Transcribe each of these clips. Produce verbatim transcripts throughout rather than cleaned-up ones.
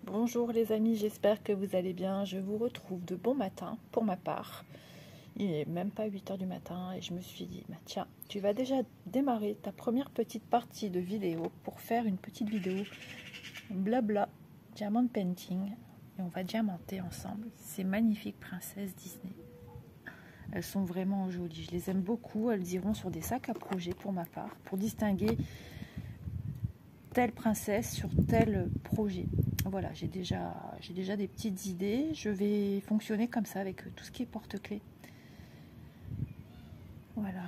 Bonjour les amis, j'espère que vous allez bien. Je vous retrouve de bon matin pour ma part. Il n'est même pas huit heures du matin et je me suis dit, bah tiens, tu vas déjà démarrer ta première petite partie de vidéo pour faire une petite vidéo blabla, diamond painting. Et on va diamanter ensemble ces magnifiques princesses Disney. Elles sont vraiment jolies, je les aime beaucoup. Elles iront sur des sacs à projet pour ma part, pour distinguer telle princesse sur tel projet. Voilà, j'ai déjà, j'ai déjà des petites idées. Je vais fonctionner comme ça avec tout ce qui est porte-clés. Voilà.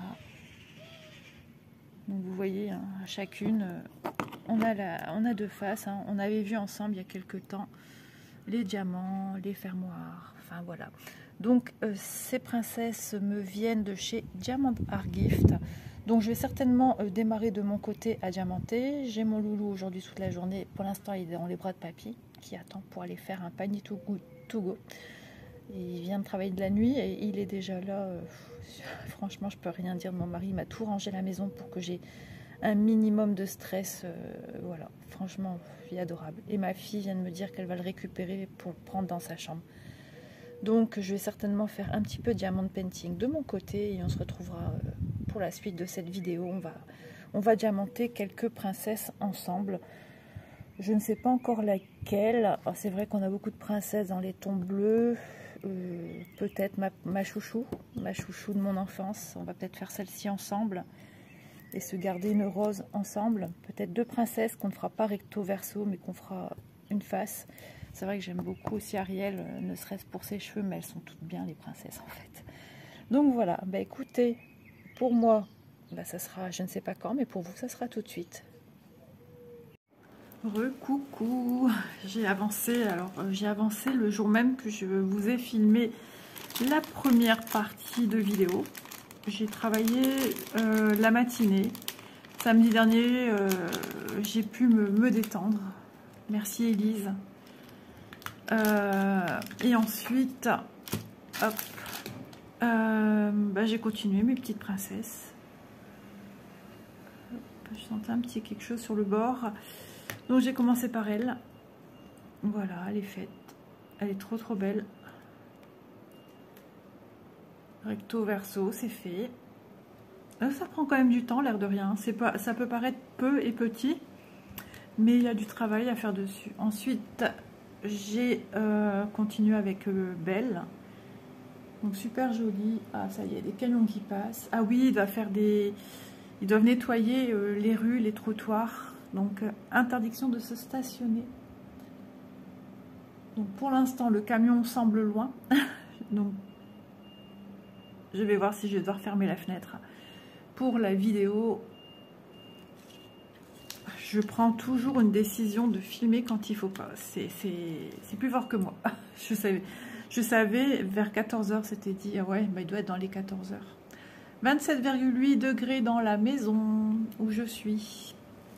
Donc vous voyez, hein, à chacune, on a, la, on a deux faces. Hein. On avait vu ensemble il y a quelques temps les diamants, les fermoirs. Enfin voilà. Donc euh, ces princesses me viennent de chez Diamond Art Gift. Donc je vais certainement euh, démarrer de mon côté à diamanter. J'ai mon loulou aujourd'hui toute la journée. Pour l'instant il est dans les bras de papy qui attend pour aller faire un panier to go. To go. Il vient de travailler de la nuit et il est déjà là. Euh, franchement je peux rien dire de mon mari. Il m'a tout rangé à la maison pour que j'ai un minimum de stress. Euh, voilà, franchement il est adorable. Et ma fille vient de me dire qu'elle va le récupérer pour le prendre dans sa chambre. Donc je vais certainement faire un petit peu de diamond painting de mon côté et on se retrouvera euh, pour la suite de cette vidéo. On va, on va diamanter quelques princesses ensemble. Je ne sais pas encore laquelle. Oh, c'est vrai qu'on a beaucoup de princesses dans les tons bleus. Euh, peut-être ma, ma chouchou, ma chouchou de mon enfance. On va peut-être faire celle-ci ensemble et se garder une rose ensemble. Peut-être deux princesses qu'on ne fera pas recto verso mais qu'on fera une face. C'est vrai que j'aime beaucoup aussi Ariel, ne serait-ce pour ses cheveux, mais elles sont toutes bien les princesses en fait. Donc voilà, bah écoutez, pour moi, bah ça sera, je ne sais pas quand, mais pour vous, ça sera tout de suite. Re-coucou, j'ai avancé, alors euh, j'ai avancé le jour même que je vous ai filmé la première partie de vidéo. J'ai travaillé euh, la matinée. Samedi dernier, euh, j'ai pu me, me détendre. Merci Élise. Euh, et ensuite, hop, euh, bah, j'ai continué mes petites princesses. Hop, je sentais un petit quelque chose sur le bord. Donc j'ai commencé par elle. Voilà, elle est faite. Elle est trop trop belle. Recto verso, c'est fait. Euh, ça prend quand même du temps, l'air de rien. C'est pas, ça peut paraître peu et petit, mais il y a du travail à faire dessus. Ensuite, j'ai euh, continué avec euh, Belle. Donc super joli. Ah ça y est, des camions qui passent. Ah oui, il doit faire des... Ils doivent nettoyer euh, les rues, les trottoirs. Donc euh, interdiction de se stationner. Donc pour l'instant, le camion semble loin. Donc je vais voir si je vais devoir fermer la fenêtre. Pour la vidéo, je prends toujours une décision de filmer quand il faut pas. C'est plus fort que moi. Je savais, je savais vers quatorze heures, c'était dit, ah ouais, bah il doit être dans les quatorze heures. vingt-sept virgule huit degrés dans la maison où je suis.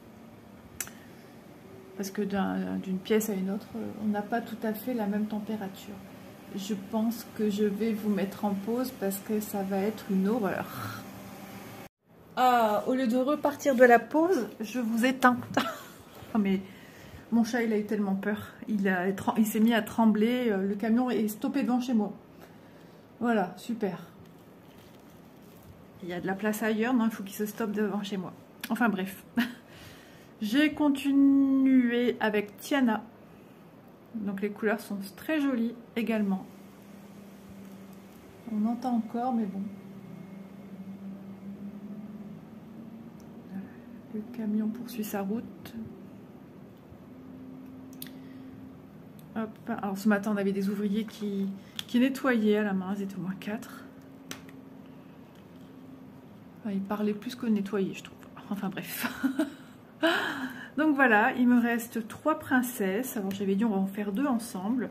Parce que d'une pièce à une autre, on n'a pas tout à fait la même température. Je pense que je vais vous mettre en pause parce que ça va être une horreur. Ah, au lieu de repartir de la pause, je vous éteins. Oh, mais mon chat, il a eu tellement peur. Il, a, il s'est mis à trembler. Le camion est stoppé devant chez moi. Voilà, super. Il y a de la place ailleurs. Non, il faut qu'il se stoppe devant chez moi. Enfin, bref. J'ai continué avec Tiana. Donc, les couleurs sont très jolies également. On entend encore, mais bon. Le camion poursuit sa route. Hop. Alors ce matin on avait des ouvriers qui, qui nettoyaient à la main, ils étaient au moins quatre. Ils parlaient plus que nettoyer, je trouve. Enfin bref. Donc voilà, il me reste trois princesses. Alors j'avais dit on va en faire deux ensemble.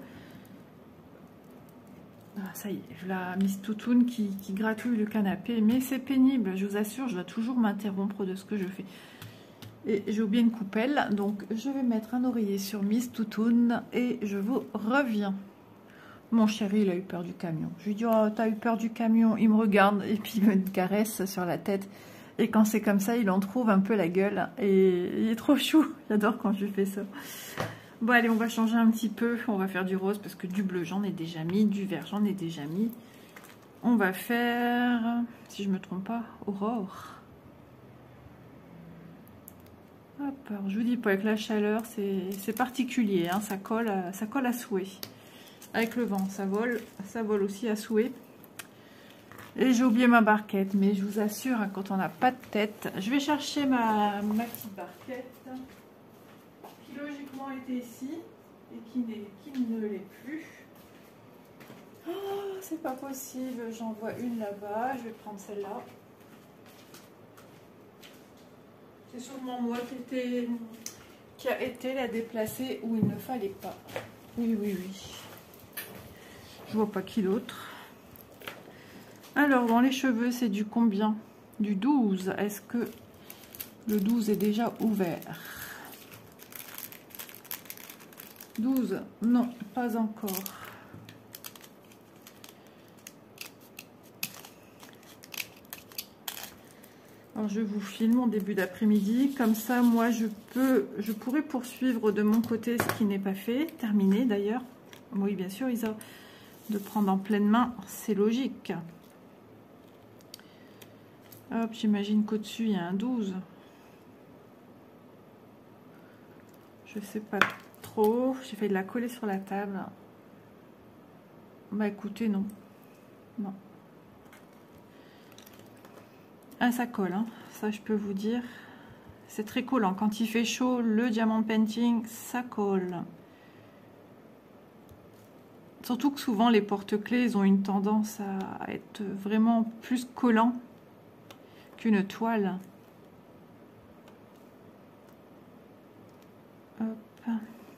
Ah, ça y est, la Miss Toutoune qui, qui gratouille le canapé. Mais c'est pénible, je vous assure, je dois toujours m'interrompre de ce que je fais. Et j'ai oublié une coupelle, donc je vais mettre un oreiller sur Miss Toutoune et je vous reviens. Mon chéri, il a eu peur du camion. Je lui dis, oh, t'as eu peur du camion? Il me regarde et puis il me caresse sur la tête. Et quand c'est comme ça, il en trouve un peu la gueule. Et il est trop chou. J'adore quand je fais ça. Bon allez, on va changer un petit peu. On va faire du rose parce que du bleu j'en ai déjà mis, du vert j'en ai déjà mis. On va faire, si je me trompe pas, Aurore. Hop, alors je vous dis pas, avec la chaleur c'est particulier, hein, ça colle, à, ça colle à souhait. Avec le vent ça vole, ça vole aussi à souhait. Et j'ai oublié ma barquette, mais je vous assure, hein, quand on n'a pas de tête, je vais chercher ma, ma petite barquette qui logiquement était ici et qui, qui ne l'est plus. Oh, c'est pas possible, j'en vois une là-bas, je vais prendre celle-là. C'est sûrement moi qui, était, qui a été la déplacer où il ne fallait pas. Oui, oui, oui. Je vois pas qui d'autre. Alors, dans les cheveux, c'est du combien? Du douze. Est-ce que le douze est déjà ouvert? douze. Non, pas encore. Alors, je vous filme en début d'après-midi. Comme ça, moi, je peux, je pourrais poursuivre de mon côté ce qui n'est pas fait. Terminé, d'ailleurs. Oui, bien sûr, Isa. De prendre en pleine main, c'est logique. Hop, j'imagine qu'au-dessus, il y a un douze. Je sais pas trop. J'ai fait de la coller sur la table. Bah, écoutez, non. Non. Ah, ça colle, hein. Ça, je peux vous dire. C'est très collant. Quand il fait chaud, le diamant painting, ça colle. Surtout que souvent, les porte-clés, ils ont une tendance à être vraiment plus collants qu'une toile. Hop.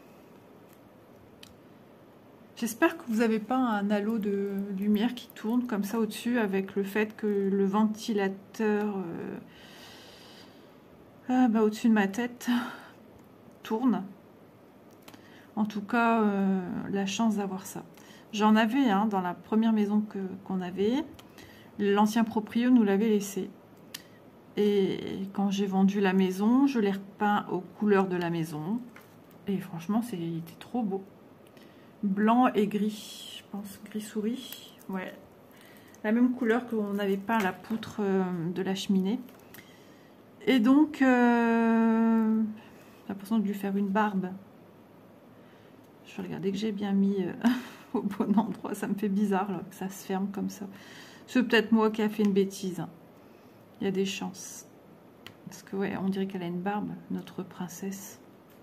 J'espère que vous n'avez pas un halo de lumière qui tourne comme ça au-dessus avec le fait que le ventilateur euh, ah bah, au-dessus de ma tête tourne. En tout cas, euh, la chance d'avoir ça. J'en avais hein, dans la première maison que qu'on avait. L'ancien proprio nous l'avait laissé. Et quand j'ai vendu la maison, je l'ai repeint aux couleurs de la maison. Et franchement, c'était trop beau. Blanc et gris, je pense, gris souris. Ouais, la même couleur qu'on avait peint la poutre de la cheminée. Et donc, euh, j'ai l'impression de lui faire une barbe. Je vais regarder que j'ai bien mis euh, au bon endroit. Ça me fait bizarre là, que ça se ferme comme ça. C'est peut-être moi qui a fait une bêtise. Il y a des chances. Parce que ouais, on dirait qu'elle a une barbe, notre princesse.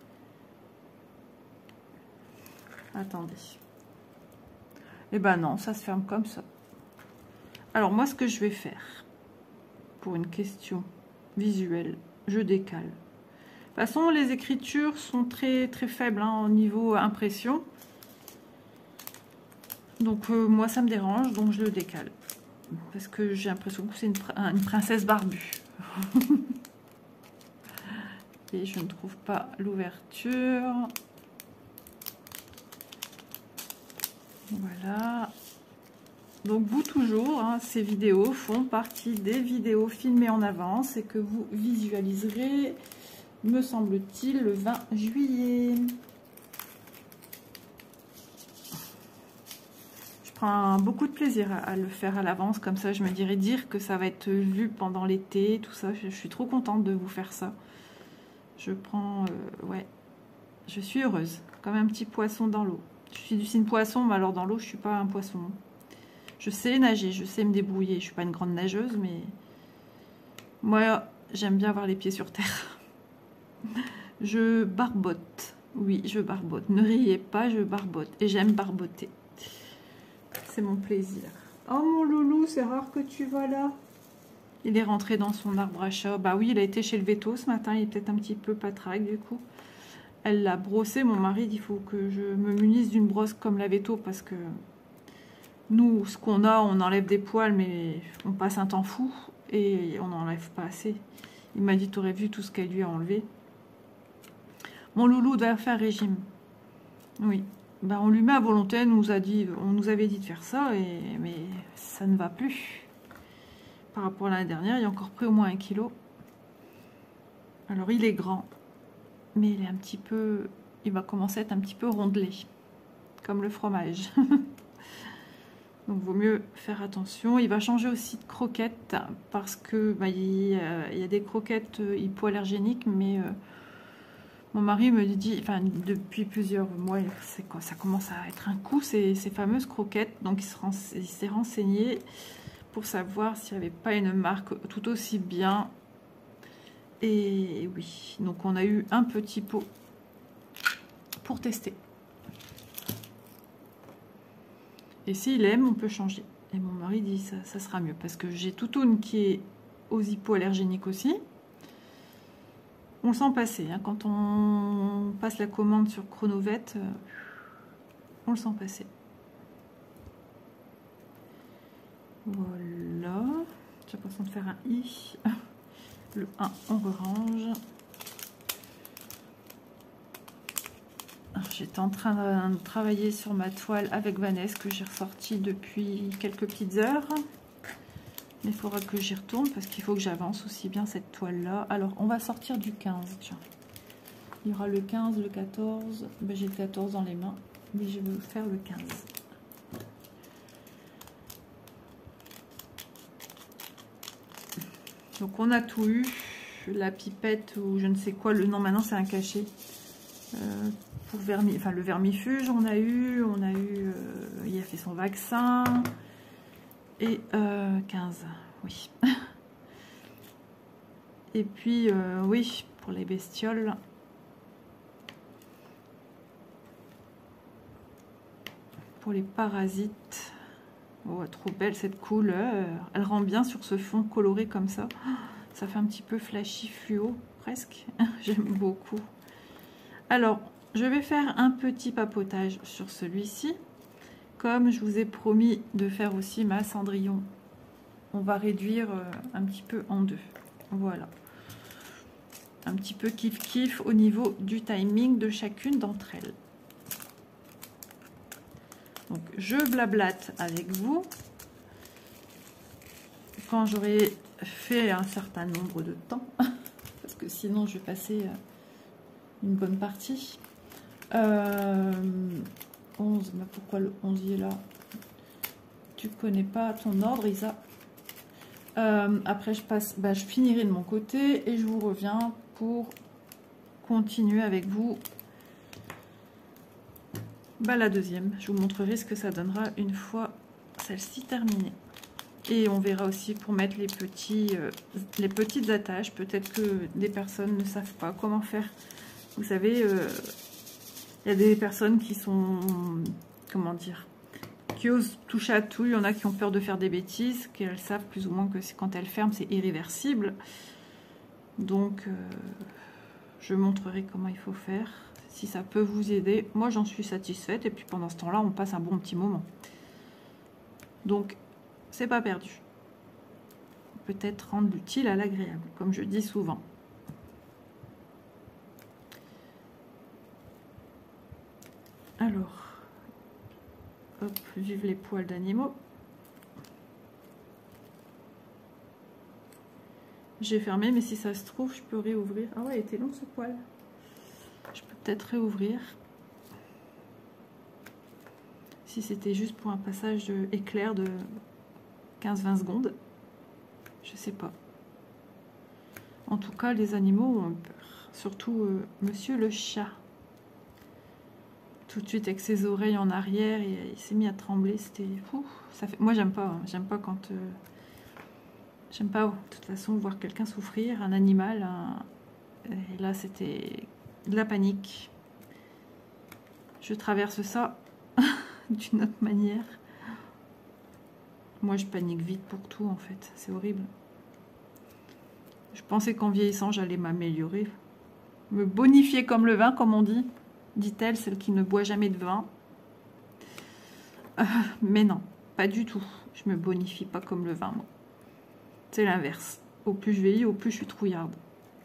Attendez. Eh ben non, ça se ferme comme ça. Alors moi, ce que je vais faire, pour une question visuelle, je décale. De toute façon, les écritures sont très très faibles hein, au niveau impression. Donc euh, moi, ça me dérange, donc je le décale. Parce que j'ai l'impression que c'est une, une princesse barbue. Et je ne trouve pas l'ouverture. Voilà. Donc vous toujours, hein, ces vidéos font partie des vidéos filmées en avance et que vous visualiserez, me semble-t-il, le vingt juillet. Je prends beaucoup de plaisir à, à le faire à l'avance, comme ça je me dirais dire que ça va être vu pendant l'été, tout ça. Je, je suis trop contente de vous faire ça. Je prends, euh, ouais, je suis heureuse, comme un petit poisson dans l'eau. Je suis du signe poisson, mais alors dans l'eau, je suis pas un poisson. Je sais nager, je sais me débrouiller. Je suis pas une grande nageuse, mais moi, j'aime bien avoir les pieds sur terre. Je barbote. Oui, je barbote. Ne riez pas, je barbote. Et j'aime barboter. C'est mon plaisir. Oh mon loulou, c'est rare que tu vas là. Il est rentré dans son arbre à chat. Bah oui, il a été chez le veto ce matin. Il est peut-être un petit peu patraque du coup. Elle l'a brossé. Mon mari dit il faut que je me munisse d'une brosse comme la veto parce que nous, ce qu'on a, on enlève des poils, mais on passe un temps fou et on n'enlève pas assez. Il m'a dit, tu aurais vu tout ce qu'elle lui a enlevé. Mon loulou doit faire régime. Oui. Ben, on lui met à volonté, on nous, a dit, on nous avait dit de faire ça, et, mais ça ne va plus. Par rapport à l'année dernière, il a encore pris au moins un kilo. Alors, il est grand, mais il est un petit peu il va commencer à être un petit peu rondelé, comme le fromage. Donc vaut mieux faire attention. Il va changer aussi de croquettes parce que bah, il, y a, il y a des croquettes hypoallergéniques, mais euh, mon mari me dit, enfin depuis plusieurs mois, quoi, ça commence à être un coup ces, ces fameuses croquettes. Donc il s'est renseigné pour savoir s'il n'y avait pas une marque tout aussi bien. Et oui, donc on a eu un petit pot pour tester. Et s'il aime, on peut changer. Et mon mari dit ça, ça sera mieux. Parce que j'ai Toutoune qui est aux hypoallergéniques aussi. On le sent passer. Hein. Quand on passe la commande sur Chronovet, euh, on le sent passer. Voilà. J'ai l'impression de faire un i. Le un, on range. J'étais en train de travailler sur ma toile avec Vanessa que j'ai ressortie depuis quelques petites heures. Mais il faudra que j'y retourne parce qu'il faut que j'avance aussi bien cette toile-là. Alors, on va sortir du quinze. Tiens. Il y aura le quinze, le quatorze. Ben, j'ai le quatorze dans les mains, mais je vais faire le quinze. Donc, on a tout eu. La pipette ou je ne sais quoi. Le nom maintenant, c'est un cachet. Euh, pour vermi, enfin le vermifuge on a eu, on a eu, euh, il a fait son vaccin et euh, quinze, oui. Et puis euh, oui, pour les bestioles, pour les parasites, oh, trop belle cette couleur, elle rend bien sur ce fond coloré comme ça, ça fait un petit peu flashy fluo presque, j'aime beaucoup. Alors, je vais faire un petit papotage sur celui-ci. Comme je vous ai promis de faire aussi ma Cendrillon, on va réduire un petit peu en deux. Voilà. Un petit peu kiff-kiff au niveau du timing de chacune d'entre elles. Donc, je blablate avec vous. Quand j'aurai fait un certain nombre de temps, parce que sinon je vais passer une bonne partie. Euh, onze, mais pourquoi le onze est là? Tu connais pas ton ordre, Isa. Euh, après, je passe, bah, je finirai de mon côté et je vous reviens pour continuer avec vous bah, la deuxième. Je vous montrerai ce que ça donnera une fois celle-ci terminée. Et on verra aussi pour mettre les, petits, euh, les petites attaches. Peut-être que des personnes ne savent pas comment faire. Vous savez, il euh, y a des personnes qui sont, comment dire, qui osent toucher à tout. Il y en a qui ont peur de faire des bêtises, qu'elles savent plus ou moins que quand elles ferment, c'est irréversible. Donc, euh, je montrerai comment il faut faire. Si ça peut vous aider, moi j'en suis satisfaite. Et puis pendant ce temps-là, on passe un bon petit moment. Donc, c'est pas perdu. Peut-être rendre l'utile à l'agréable, comme je dis souvent. Alors, hop, vive les poils d'animaux. J'ai fermé, mais si ça se trouve, je peux réouvrir. Ah ouais, il était long ce poil. Je peux peut-être réouvrir. Si c'était juste pour un passage de éclair de quinze vingt secondes. Je sais pas. En tout cas, les animaux ont peur. Surtout euh, monsieur le chat. Tout de suite avec ses oreilles en arrière et il s'est mis à trembler. C'était fou. Ça fait... Moi, j'aime pas. Hein. J'aime pas quand... Euh... J'aime pas, de toute façon, voir quelqu'un souffrir, un animal. Un... Et là, c'était de la panique. Je traverse ça d'une autre manière. Moi, je panique vite pour tout, en fait. C'est horrible. Je pensais qu'en vieillissant, j'allais m'améliorer. Me bonifier comme le vin, comme on dit. Dit-elle, celle qui ne boit jamais de vin. Euh, mais non, pas du tout. Je me bonifie pas comme le vin, moi. C'est l'inverse. Au plus je vieillis, au plus je suis trouillarde.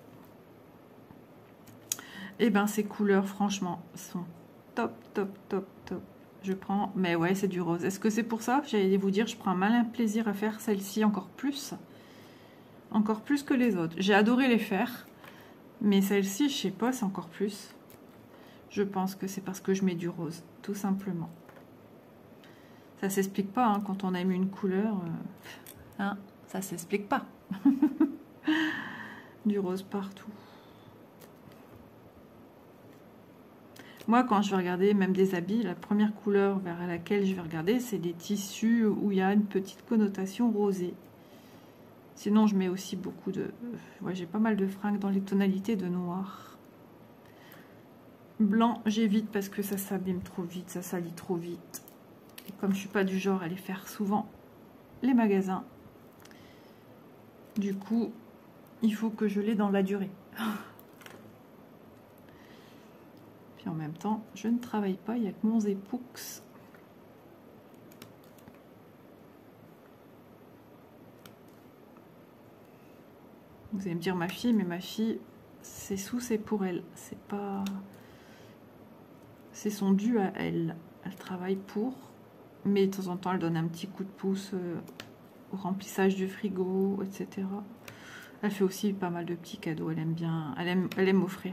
Et ben ces couleurs, franchement, sont top, top, top, top. Je prends, mais ouais, c'est du rose. Est-ce que c'est pour ça? J'allais vous dire, je prends un malin plaisir à faire celle-ci encore plus. Encore plus que les autres. J'ai adoré les faire. Mais celle-ci, je sais pas, c'est encore plus. Je pense que c'est parce que je mets du rose, tout simplement. Ça s'explique pas, hein, quand on aime une couleur, euh, hein, ça s'explique pas. Du rose partout. Moi, quand je vais regarder même des habits, la première couleur vers laquelle je vais regarder, c'est des tissus où il y a une petite connotation rosée. Sinon, je mets aussi beaucoup de... Ouais, j'ai pas mal de fringues dans les tonalités de noir. Blanc, j'évite parce que ça s'abîme trop vite, ça salit trop vite. Et comme je suis pas du genre à aller faire souvent les magasins, du coup, il faut que je l'ai dans la durée. Puis en même temps, je ne travaille pas, il n'y a que mon époux. Vous allez me dire ma fille, mais ma fille, c'est sous, c'est pour elle. C'est pas... C'est son dû à elle. Elle travaille pour, mais de temps en temps, elle donne un petit coup de pouce au remplissage du frigo, et cetera. Elle fait aussi pas mal de petits cadeaux. Elle aime bien, elle aime, elle aime offrir.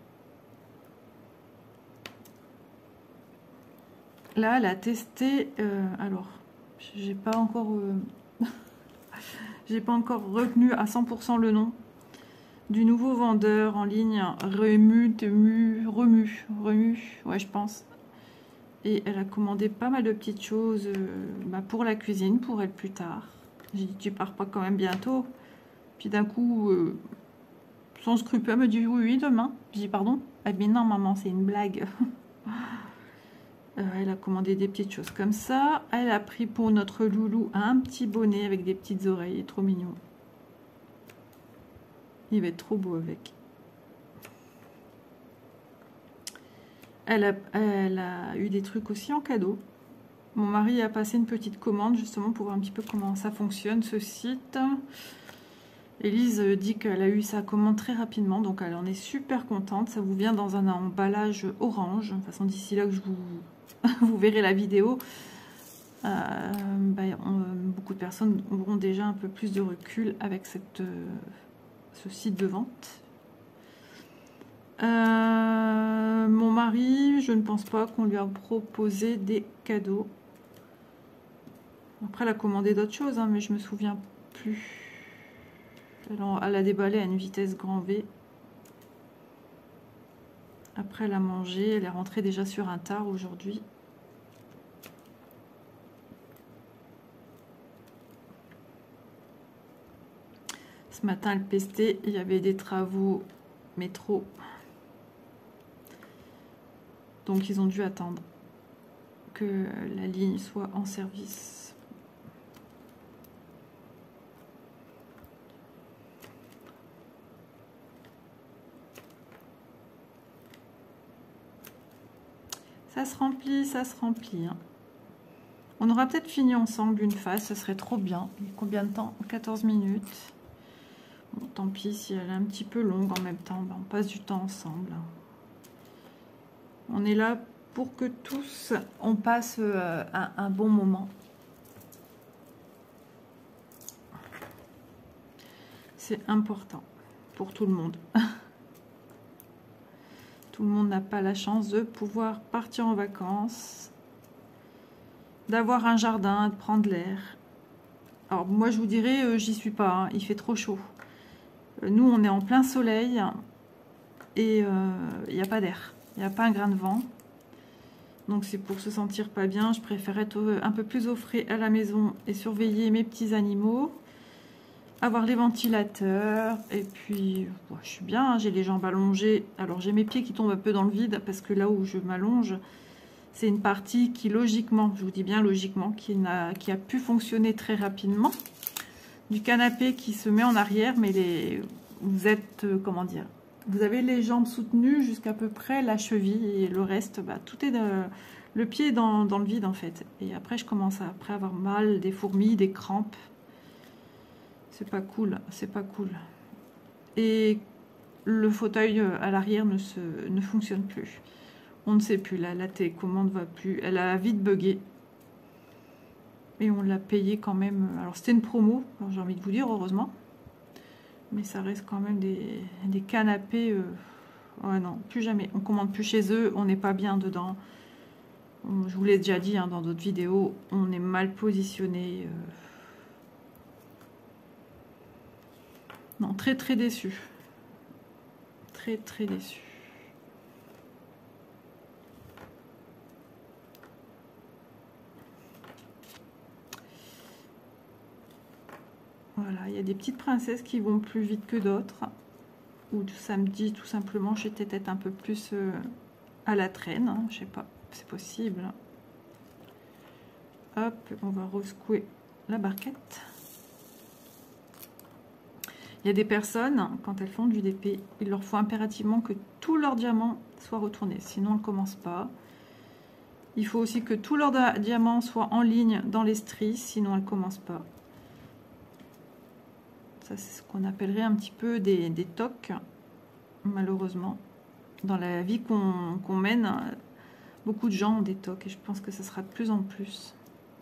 Là, elle a testé. Euh, alors, j'ai pas encore, euh, j'ai pas encore retenu à cent pour cent le nom du nouveau vendeur en ligne. Remue, Temu, Remue, Remue. Ouais, je pense. Et elle a commandé pas mal de petites choses euh, bah, pour la cuisine, pour elle plus tard. J'ai dit, tu pars pas quand même bientôt? Puis d'un coup, euh, sans scrupule, elle me dit, oui, oui, demain. J'ai dit, pardon? Elle me dit, non, maman, c'est une blague. euh, elle a commandé des petites choses comme ça. Elle a pris pour notre loulou un petit bonnet avec des petites oreilles. Il est trop mignon. Il va être trop beau avec. Elle a, elle a eu des trucs aussi en cadeau. Mon mari a passé une petite commande justement pour voir un petit peu comment ça fonctionne ce site. Élise dit qu'elle a eu sa commande très rapidement, donc elle en est super contente. Ça vous vient dans un emballage orange. De toute façon, d'ici là que je vous, vous verrez la vidéo, euh, bah, on, beaucoup de personnes auront déjà un peu plus de recul avec cette, euh, ce site de vente. Euh, mon mari, je ne pense pas qu'on lui a proposé des cadeaux. Après, elle a commandé d'autres choses, hein, mais je me souviens plus. Elle a, elle a déballé à une vitesse grand V. Après, elle a mangé. Elle est rentrée déjà sur un tard aujourd'hui. Ce matin, elle pestait. Il y avait des travaux métro. Donc, ils ont dû attendre que la ligne soit en service. Ça se remplit, ça se remplit. Hein. On aura peut-être fini ensemble une phase, ça serait trop bien. Combien de temps? quatorze minutes. Bon, tant pis si elle est un petit peu longue en même temps. Ben, on passe du temps ensemble. On est là pour que tous, on passe euh, un, un bon moment. C'est important pour tout le monde. Tout le monde n'a pas la chance de pouvoir partir en vacances, d'avoir un jardin, de prendre l'air. Alors moi je vous dirais, euh, j'y suis pas, hein, il fait trop chaud. Euh, nous on est en plein soleil et il euh, n'y a pas d'air, il n'y a pas un grain de vent. Donc c'est pour se sentir pas bien, je préfère être un peu plus au frais à la maison et surveiller mes petits animaux. Avoir les ventilateurs et puis bon, je suis bien, hein, j'ai les jambes allongées. Alors j'ai mes pieds qui tombent un peu dans le vide parce que là où je m'allonge, c'est une partie qui logiquement, je vous dis bien logiquement, qui, n'a, qui a pu fonctionner très rapidement. Du canapé qui se met en arrière, mais les, vous êtes, euh, comment dire, vous avez les jambes soutenues jusqu'à peu près la cheville et le reste, bah, tout est de, le pied est dans, dans le vide en fait. Et après je commence à après avoir mal, des fourmis, des crampes. C'est pas cool, c'est pas cool. Et le fauteuil à l'arrière ne, se, ne fonctionne plus. On ne sait plus, là, la télécommande va plus. Elle a vite bugué. Et on l'a payé quand même. Alors c'était une promo, j'ai envie de vous dire, heureusement. Mais ça reste quand même des, des canapés. Euh, Ouais, non, plus jamais. On commande plus chez eux, on n'est pas bien dedans. Je vous l'ai déjà dit hein, dans d'autres vidéos, on est mal positionné. Euh... Non, très très déçu. Très très déçu. Voilà, il y a des petites princesses qui vont plus vite que d'autres. Ou samedi, tout simplement, j'étais peut-être un peu plus euh, à la traîne. Hein, je sais pas, c'est possible. Hop, on va resecouer la barquette. Il y a des personnes, quand elles font du D P, il leur faut impérativement que tous leurs diamants soient retournés. Sinon, elles ne commencent pas. Il faut aussi que tous leurs diamants soient en ligne dans les stries. Sinon, elles ne commencent pas. Ça, c'est ce qu'on appellerait un petit peu des, des tocs, malheureusement. Dans la vie qu'on qu'on mène, beaucoup de gens ont des tocs. Et je pense que ça sera de plus en plus.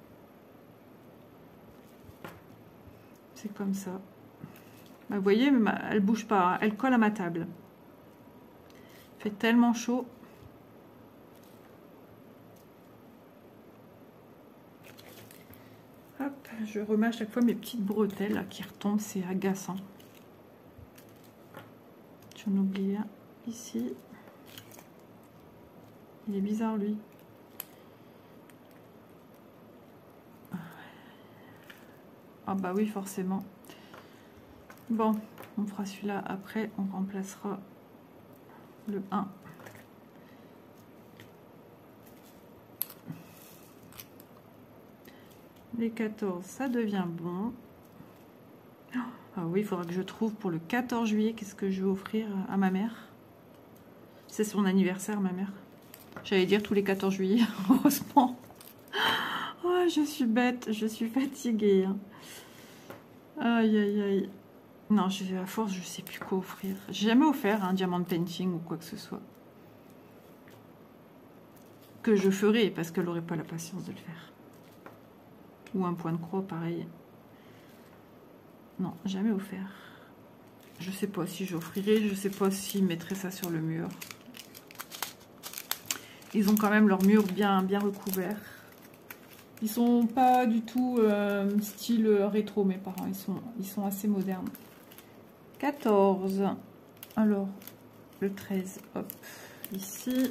C'est comme ça. Bah, vous voyez, elle bouge pas, hein. Elle colle à ma table. Il fait tellement chaud. Hop, je remets à chaque fois mes petites bretelles là, qui retombent, c'est agaçant. J'en oublie un ici. Il est bizarre lui. Ah bah oui, forcément. Bon, on fera celui-là après, on remplacera le un. Les quatorze, ça devient bon. Ah oui, il faudra que je trouve pour le quatorze juillet, qu'est-ce que je vais offrir à ma mère. C'est son anniversaire, ma mère. J'allais dire tous les quatorze juillet, heureusement. Oh, je suis bête, je suis fatiguée. Aïe, aïe, aïe. Non, à force, je sais plus quoi offrir. J'ai jamais offert un diamant de painting ou quoi que ce soit. Que je ferai, parce qu'elle n'aurait pas la patience de le faire. Ou un point de croix, pareil. Non, jamais offert. Je sais pas si j'offrirai, je sais pas si mettrai ça sur le mur. Ils ont quand même leur mur bien, bien recouvert. Ils sont pas du tout euh, style rétro, mes parents. Ils sont, ils sont assez modernes. quatorze. Alors, le treize, hop, ici.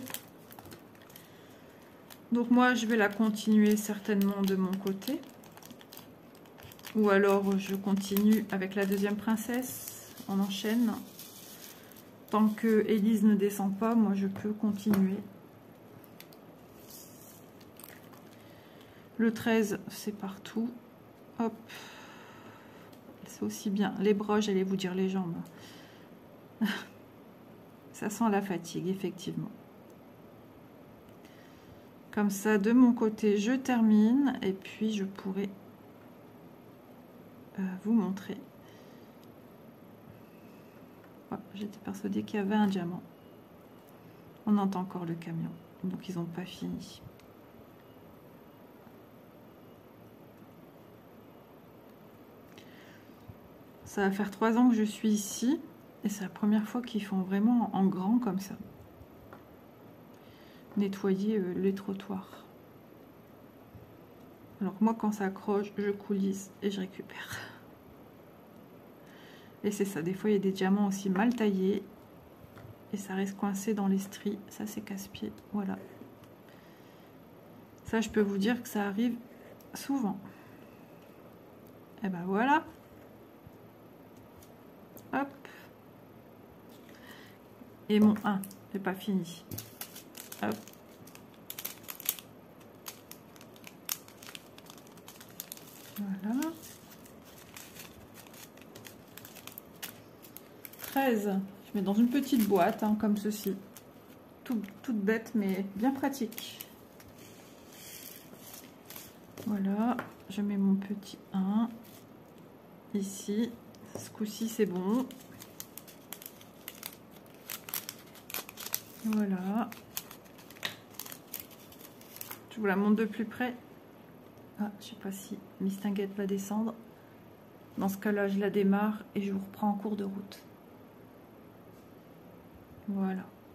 Donc moi, je vais la continuer certainement de mon côté. Ou alors, je continue avec la deuxième princesse. On enchaîne. Tant que Élise ne descend pas, moi, je peux continuer. Le treize, c'est partout. Hop. C'est aussi bien. Les bras, j'allais vous dire les jambes. Ça sent la fatigue, effectivement. Comme ça, de mon côté, je termine. Et puis, je pourrai euh, vous montrer. Oh, j'étais persuadée qu'il y avait un diamant. On entend encore le camion. Donc, ils n'ont pas fini. Ça va faire trois ans que je suis ici. Et c'est la première fois qu'ils font vraiment en grand comme ça. Nettoyer euh, les trottoirs. Alors moi, quand ça accroche, je coulisse et je récupère. Et c'est ça, des fois il y a des diamants aussi mal taillés. Et ça reste coincé dans les stries. Ça, c'est casse-pied. Voilà. Ça, je peux vous dire que ça arrive souvent. Et ben voilà. Hop. Et mon un n'est pas fini. Hop. Voilà. treize. Je mets dans une petite boîte, hein, comme ceci. Tout, toute bête, mais bien pratique. Voilà. Je mets mon petit un. Ici. Ce coup-ci, c'est bon. Voilà. Je vous la montre de plus près. Ah, je sais pas si Miss Tinguette va descendre. Dans ce cas-là, je la démarre et je vous reprends en cours de route. Voilà.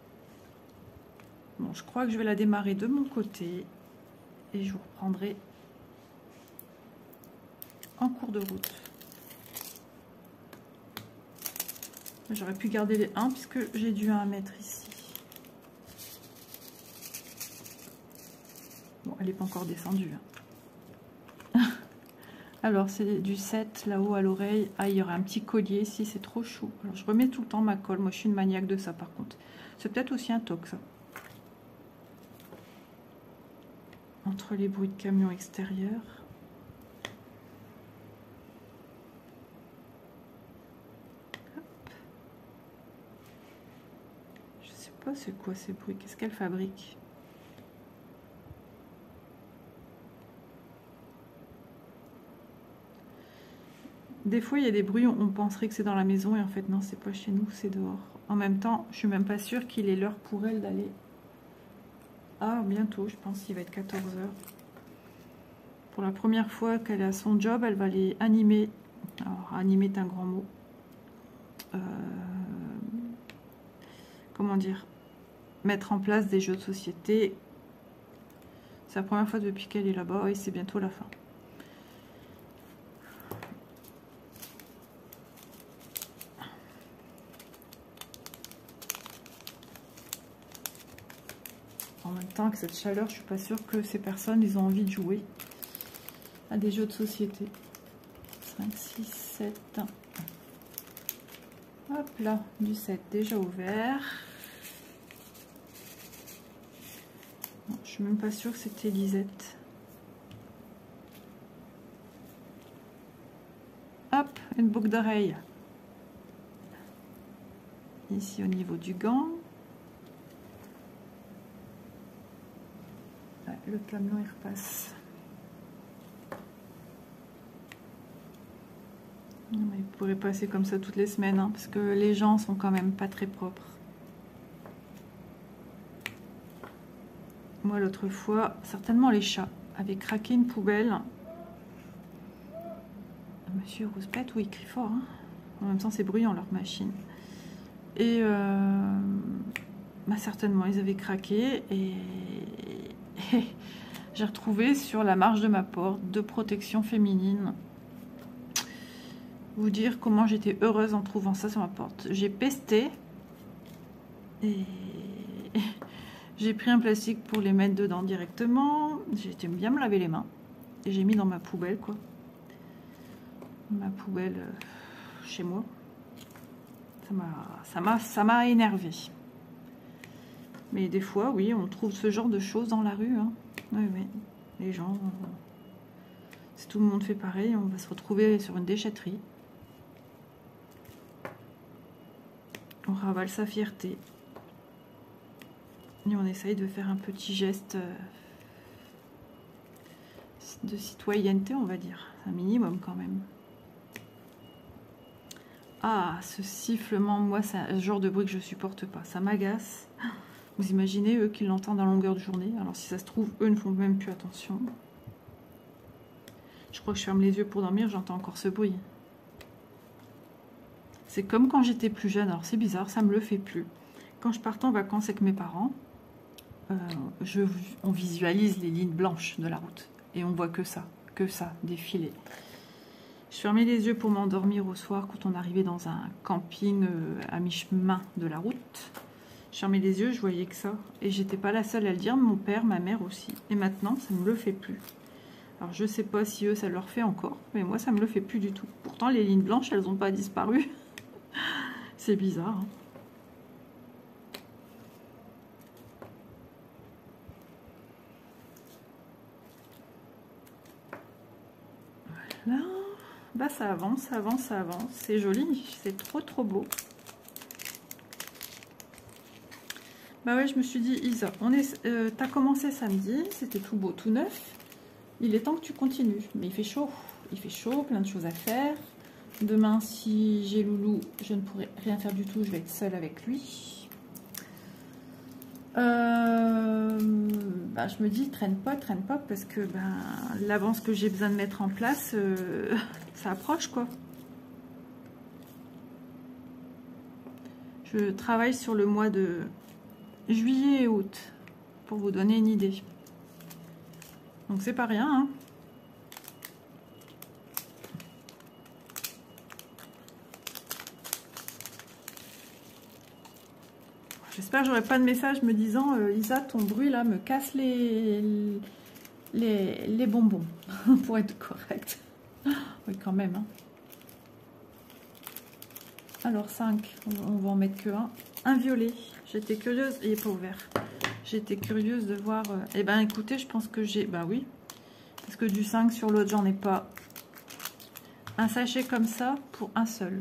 Bon, je crois que je vais la démarrer de mon côté et je vous reprendrai en cours de route. J'aurais pu garder les un puisque j'ai dû un mettre ici. Bon, elle n'est pas encore descendue. Hein. Alors, c'est du sept là-haut à l'oreille. Ah, il y aura un petit collier ici, c'est trop chou. Alors, je remets tout le temps ma colle. Moi, je suis une maniaque de ça, par contre. C'est peut-être aussi un toc, ça. Entre les bruits de camion extérieur. Je sais pas c'est quoi ces bruits. Qu'est-ce qu'elle fabrique? Des fois, il y a des bruits, on penserait que c'est dans la maison et en fait, non, c'est pas chez nous, c'est dehors. En même temps, je suis même pas sûre qu'il est l'heure pour elle d'aller. Ah, bientôt, je pense qu'il va être quatorze heures. Pour la première fois qu'elle a son job, elle va aller animer. Alors, animer est un grand mot. Euh, comment dire? Mettre en place des jeux de société. C'est la première fois depuis qu'elle est là-bas et c'est bientôt la fin. En même temps, avec cette chaleur, je suis pas sûre que ces personnes, ils ont envie de jouer à des jeux de société. cinq, six, sept. Hop là, du sept déjà ouvert. Non, je suis même pas sûre que c'était Lisette. Hop, une boucle d'oreille. Ici au niveau du gant. Ouais, le camion il repasse. Non, mais il pourrait passer comme ça toutes les semaines, hein, parce que les gens sont quand même pas très propres. Moi, l'autre fois, certainement les chats avaient craqué une poubelle. Monsieur Rouspette, oui, il crie fort. Hein. En même temps, c'est bruyant leur machine. Et euh, bah, certainement, ils avaient craqué. Et, et j'ai retrouvé sur la marge de ma porte de protection féminine. Vous dire comment j'étais heureuse en trouvant ça sur ma porte. J'ai pesté et j'ai pris un plastique pour les mettre dedans directement. J'ai bien me laver les mains et j'ai mis dans ma poubelle, quoi. Ma poubelle euh, chez moi. Ça m'a ça m'a ça m'a énervé. Mais des fois, oui, on trouve ce genre de choses dans la rue. Hein. Oui, oui. Les gens, euh, si tout le monde fait pareil, on va se retrouver sur une déchetterie. On ravale sa fierté. Et on essaye de faire un petit geste de citoyenneté, on va dire. C'est un minimum quand même. Ah, ce sifflement, moi, c'est un genre de bruit que je supporte pas. Ça m'agace. Vous imaginez, eux, qui l'entendent à longueur de journée. Alors, si ça se trouve, eux ne font même plus attention. Je crois que je ferme les yeux pour dormir, j'entends encore ce bruit. C'est comme quand j'étais plus jeune. Alors, c'est bizarre, ça me le fait plus. Quand je partais en vacances avec mes parents, euh, je, on visualise les lignes blanches de la route. Et on voit que ça, que ça, défiler. Je fermais les yeux pour m'endormir au soir quand on arrivait dans un camping euh, à mi-chemin de la route. Je fermais les yeux, je voyais que ça. Et j'étais pas la seule à le dire, mon père, ma mère aussi. Et maintenant, ça ne me le fait plus. Alors, je sais pas si eux, ça leur fait encore, mais moi, ça me le fait plus du tout. Pourtant, les lignes blanches, elles n'ont pas disparu. C'est bizarre. Hein. Voilà. Bah, ça avance, ça avance, ça avance. C'est joli, c'est trop, trop beau. Bah ouais, je me suis dit, Isa, on est, euh, t'as commencé samedi, c'était tout beau, tout neuf. Il est temps que tu continues. Mais il fait chaud, il fait chaud, plein de choses à faire. Demain, si j'ai Loulou, je ne pourrai rien faire du tout, je vais être seule avec lui. Euh, bah, je me dis, traîne pas, traîne pas, parce que ben, l'avance que j'ai besoin de mettre en place, euh, ça approche, quoi. Je travaille sur le mois de juillet et août. pour vous donner une idée. Donc c'est pas rien, hein. J'espère que j'aurai pas de message me disant euh, Isa, ton bruit là me casse les, les, les bonbons, pour être correct. Oui, quand même. Hein. Alors cinq, on va en mettre que un. Un violet. J'étais curieuse, il n'est pas ouvert. J'étais curieuse de voir. Euh, eh ben écoutez, je pense que j'ai. Bah oui. Parce que du cinq sur l'autre, j'en ai pas. Un sachet comme ça pour un seul.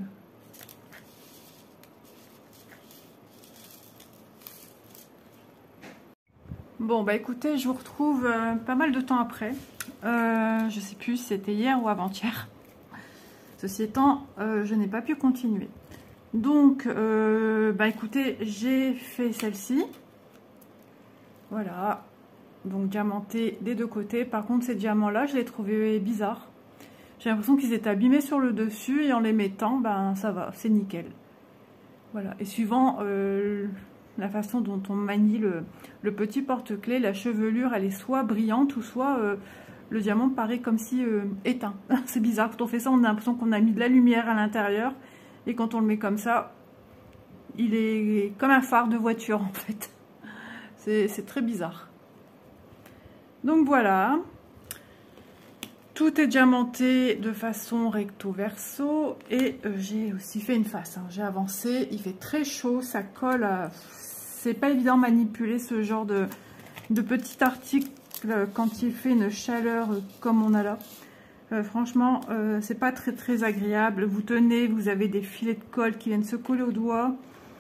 Bon bah écoutez, je vous retrouve euh, pas mal de temps après. Euh, je sais plus si c'était hier ou avant-hier. Ceci étant, euh, je n'ai pas pu continuer. Donc, euh, bah écoutez, j'ai fait celle-ci. Voilà. Donc diamanté des deux côtés. Par contre, ces diamants-là, je les trouvais bizarres. J'ai l'impression qu'ils étaient abîmés sur le dessus et en les mettant, ben ça va, c'est nickel. Voilà. Et suivant euh, la façon dont on manie le, le petit porte-clés, la chevelure, elle est soit brillante ou soit euh, le diamant paraît comme si euh, éteint. C'est bizarre. Quand on fait ça, on a l'impression qu'on a mis de la lumière à l'intérieur. Et quand on le met comme ça, il est comme un phare de voiture en fait. C'est très bizarre. Donc voilà. Tout est diamanté de façon recto verso. Et euh, j'ai aussi fait une face. Hein. J'ai avancé. Il fait très chaud. Ça colle. À... C'est pas évident de manipuler ce genre de, de petit article quand il fait une chaleur comme on a là. Euh, franchement, euh, c'est pas très très agréable. Vous tenez, vous avez des filets de colle qui viennent se coller aux doigts.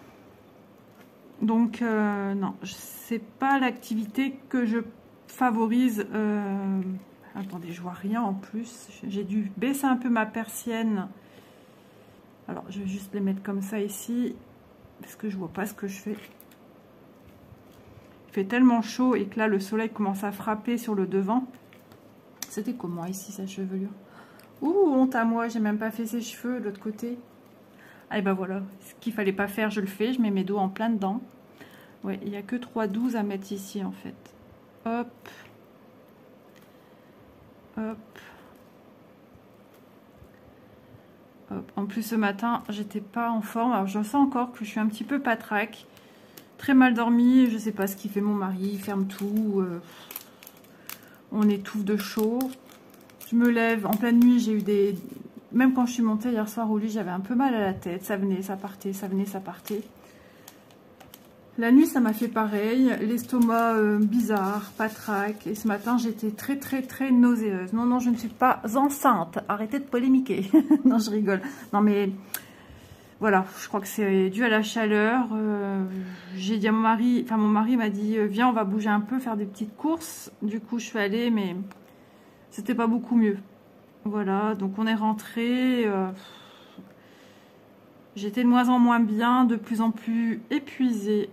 Donc, euh, non, c'est pas l'activité que je favorise. Euh, attendez, je vois rien en plus. J'ai dû baisser un peu ma persienne. Alors, je vais juste les mettre comme ça ici. Parce que je vois pas ce que je fais. Il fait tellement chaud et que là, le soleil commence à frapper sur le devant. C'était comment ici sa chevelure? Ouh, honte à moi, j'ai même pas fait ses cheveux de l'autre côté. Ah et ben voilà, ce qu'il fallait pas faire, je le fais, je mets mes dos en plein dedans. Ouais, il n'y a que trois douze à mettre ici en fait. Hop. Hop. Hop. En plus ce matin, j'étais pas en forme, alors je sens encore que je suis un petit peu patraque. Très mal dormi, je sais pas ce qu'il fait mon mari, il ferme tout. Euh... On étouffe de chaud. Je me lève en pleine nuit, j'ai eu des... Même quand je suis montée hier soir au lit, j'avais un peu mal à la tête. Ça venait, ça partait, ça venait, ça partait. La nuit, ça m'a fait pareil. L'estomac euh, bizarre, patraque. Et ce matin, j'étais très, très, très nauséeuse. Non, non, je ne suis pas enceinte. Arrêtez de polémiquer. Non, je rigole. Non, mais... Voilà, je crois que c'est dû à la chaleur. Euh, j'ai dit à mon mari, enfin mon mari m'a dit euh, viens on va bouger un peu, faire des petites courses. Du coup je suis allée mais c'était pas beaucoup mieux. Voilà, donc on est rentré. Euh, J'étais de moins en moins bien, de plus en plus épuisée.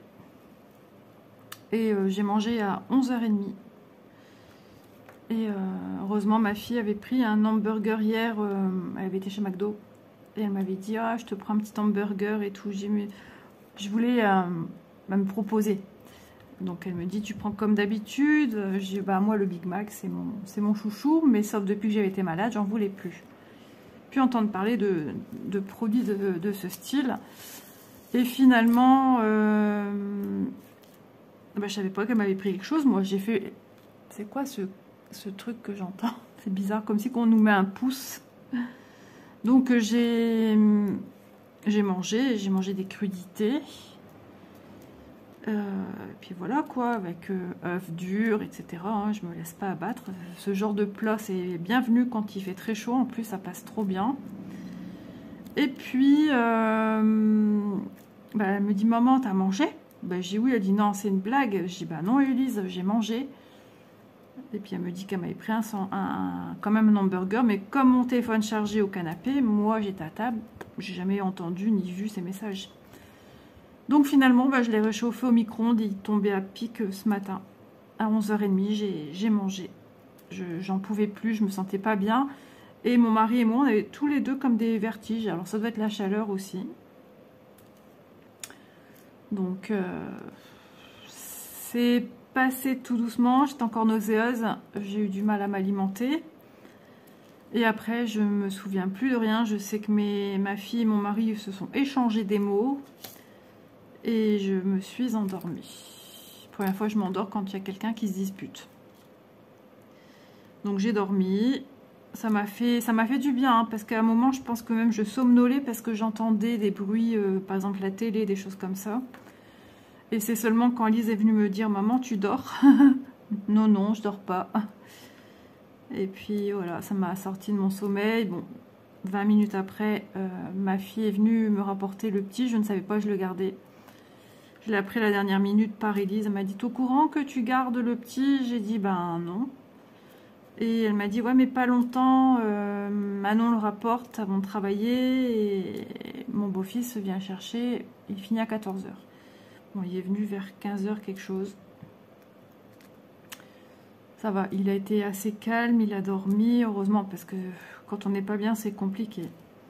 Et euh, j'ai mangé à onze heures trente. Et euh, heureusement ma fille avait pris un hamburger hier, euh, elle avait été chez McDo. Et elle m'avait dit, ah, je te prends un petit hamburger et tout. Je voulais euh, bah, me proposer. Donc elle me dit, tu prends comme d'habitude. J'ai dit, bah moi le Big Mac, c'est mon, c'est mon chouchou. Mais sauf depuis que j'avais été malade, j'en voulais plus. Puis entendre parler de, de produits de, de ce style. Et finalement, euh, bah, je savais pas qu'elle m'avait pris quelque chose. Moi j'ai fait, c'est quoi ce, ce truc que j'entends? C'est bizarre, comme si on nous met un pouce. Donc j'ai j'ai mangé, j'ai mangé des crudités. Euh, et puis voilà quoi, avec euh, œufs durs, et cetera. Hein, je me laisse pas abattre. Ce genre de plat, c'est bienvenu quand il fait très chaud. En plus, ça passe trop bien. Et puis, euh, bah, elle me dit, maman, t'as mangé? Bah, j'ai dit oui. Elle dit non, c'est une blague. J'ai dit bah non, Élise, j'ai mangé. Et puis elle me dit qu'elle m'avait pris un, un, un, quand même un hamburger, mais comme mon téléphone chargé au canapé, moi j'étais à table, j'ai jamais entendu ni vu ces messages. Donc finalement, bah, je l'ai réchauffé au micro-ondes, il tombait à pic ce matin. À onze heures trente, j'ai mangé. J'en pouvais plus, je me sentais pas bien. Et mon mari et moi, on avait tous les deux comme des vertiges. Alors ça doit être la chaleur aussi. Donc, euh, c'est passé tout doucement, j'étais encore nauséeuse, j'ai eu du mal à m'alimenter. Et après, je me souviens plus de rien. Je sais que mes, ma fille et mon mari se sont échangés des mots. Et je me suis endormie. Première fois, je m'endors quand il y a quelqu'un qui se dispute. Donc j'ai dormi. Ça m'a fait, ça m'a fait du bien. Hein, parce qu'à un moment, je pense que même je somnolais parce que j'entendais des bruits, euh, par exemple la télé, des choses comme ça. Et c'est seulement quand Lise est venue me dire « Maman, tu dors ?» Non, non, je dors pas. Et puis voilà, ça m'a sorti de mon sommeil. Bon, vingt minutes après, euh, ma fille est venue me rapporter le petit. Je ne savais pas, je le gardais. Je l'ai appris la dernière minute par Élise. Elle m'a dit, t'es au courant que tu gardes le petit? J'ai dit, ben non. Et elle m'a dit, ouais, mais pas longtemps. Euh, Manon le rapporte avant de travailler. Et mon beau-fils vient chercher. Il finit à quatorze heures. Bon, il est venu vers quinze heures quelque chose. Ça va, il a été assez calme, il a dormi, heureusement, parce que quand on n'est pas bien, c'est compliqué.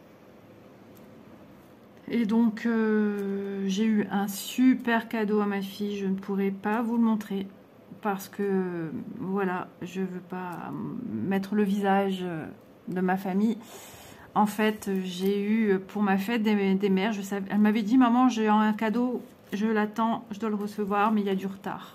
Et donc, euh, j'ai eu un super cadeau à ma fille, je ne pourrais pas vous le montrer, parce que, voilà, je ne veux pas mettre le visage de ma famille. En fait, j'ai eu, pour ma fête des, des mères, je savais, elle m'avait dit, maman, j'ai un cadeau, je l'attends, je dois le recevoir, mais il y a du retard.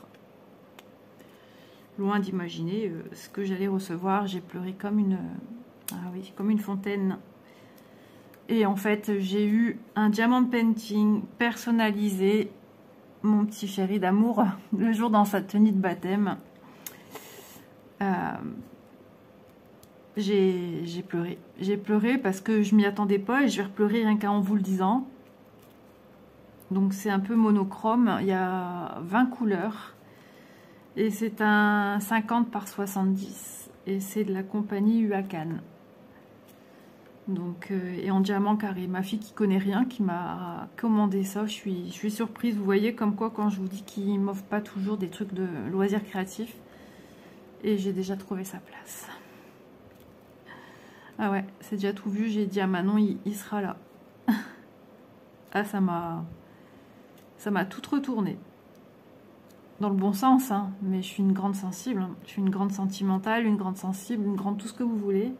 Loin d'imaginer euh, ce que j'allais recevoir, j'ai pleuré comme une, ah oui, comme une fontaine. Et en fait, j'ai eu un diamant painting personnalisé, mon petit chéri d'amour, le jour dans sa tenue de baptême. Euh, j'ai pleuré. J'ai pleuré parce que je m'y attendais pas et je vais repleurer rien qu'en vous le disant. Donc c'est un peu monochrome, il y a vingt couleurs. Et c'est un cinquante par soixante-dix. Et c'est de la compagnie Huacan. Donc, euh, et en diamant carré. Ma fille qui connaît rien, qui m'a commandé ça. Je suis, je suis surprise. Vous voyez comme quoi quand je vous dis qu'ils m'offrent pas toujours des trucs de loisirs créatifs. Et j'ai déjà trouvé sa place. Ah ouais, c'est déjà tout vu. J'ai dit à Manon, il, il sera là. Ah, ça m'a... Ça m'a tout retourné. Dans le bon sens, hein, mais je suis une grande sensible, hein. Je suis une grande sentimentale, une grande sensible, une grande tout ce que vous voulez.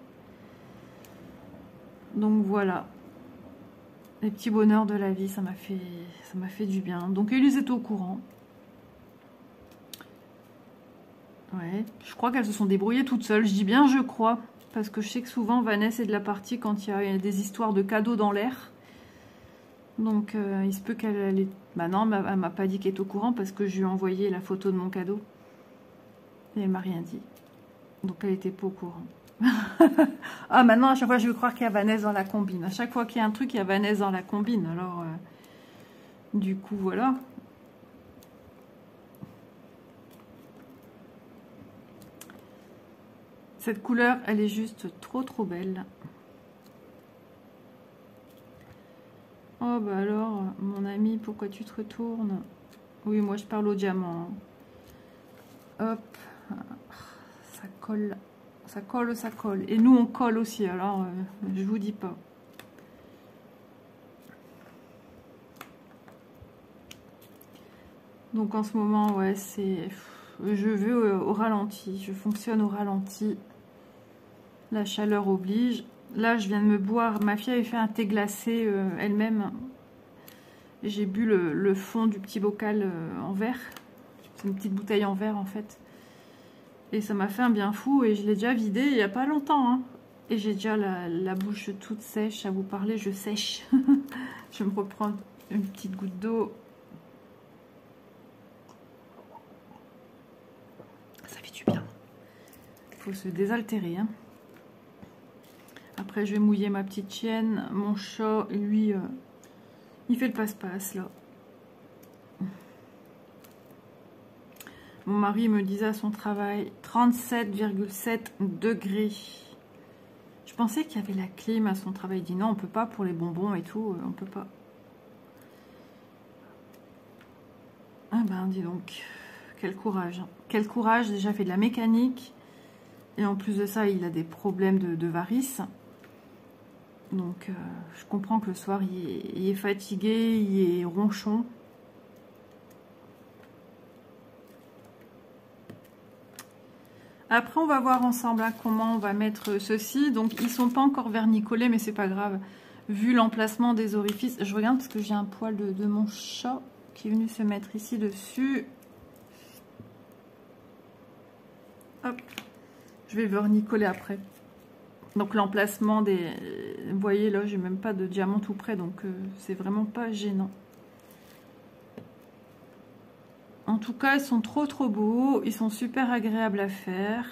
Donc voilà, les petits bonheurs de la vie, ça m'a fait, ça m'a fait du bien. Donc Élise est au courant. Ouais, je crois qu'elles se sont débrouillées toutes seules. Je dis bien je crois, parce que je sais que souvent Vanessa est de la partie quand il y a des histoires de cadeaux dans l'air. Donc euh, il se peut qu'elle ait... Bah non, elle m'a pas dit qu'elle est au courant parce que je lui ai envoyé la photo de mon cadeau. Et elle m'a rien dit. Donc elle était pas au courant. Ah maintenant à chaque fois je veux croire qu'il y a Vanessa dans la combine. À chaque fois qu'il y a un truc, il y a Vanessa dans la combine. Alors euh, du coup voilà. Cette couleur, elle est juste trop trop belle. Oh bah alors, mon ami, pourquoi tu te retournes? Oui, moi je parle au diamant. Hop, ça colle, ça colle, ça colle. Et nous on colle aussi, alors euh, je vous dis pas. Donc en ce moment, ouais, c'est... Je veux au ralenti, je fonctionne au ralenti. La chaleur oblige. Là, je viens de me boire, ma fille avait fait un thé glacé euh, elle-même. J'ai bu le, le fond du petit bocal euh, en verre. C'est une petite bouteille en verre en fait. Et ça m'a fait un bien fou et je l'ai déjà vidé il n'y a pas longtemps. Hein. Et j'ai déjà la, la bouche toute sèche. À vous parler, je sèche. Je vais me reprendre une petite goutte d'eau. Ça fait du bien. Il faut se désaltérer. Hein. Après, je vais mouiller ma petite chienne. Mon chat, lui, euh, il fait le passe-passe, là. Mon mari me disait à son travail, trente-sept virgule sept degrés. Je pensais qu'il y avait la clim à son travail. Il dit non, on peut pas pour les bonbons et tout, on peut pas. Ah ben, dis donc, quel courage. Quel courage, déjà fait de la mécanique. Et en plus de ça, il a des problèmes de, de varices. Donc, euh, je comprends que le soir, il est, il est fatigué, il est ronchon. Après, on va voir ensemble hein, comment on va mettre ceci. Donc, ils sont pas encore vernicolés, mais c'est pas grave. Vu l'emplacement des orifices, je regarde parce que j'ai un poil de, de mon chat qui est venu se mettre ici dessus. Hop, je vais vernicoler après. Donc l'emplacement des... Vous voyez là, j'ai même pas de diamant tout près, donc euh, c'est vraiment pas gênant. En tout cas, ils sont trop trop beaux. Ils sont super agréables à faire.